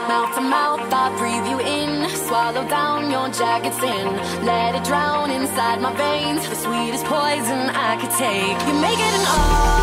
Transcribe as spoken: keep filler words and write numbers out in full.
Mouth to mouth, I breathe you in. Swallow down your jagged sin. Let it drown inside my veins. The sweetest poison I could take. You make it an art.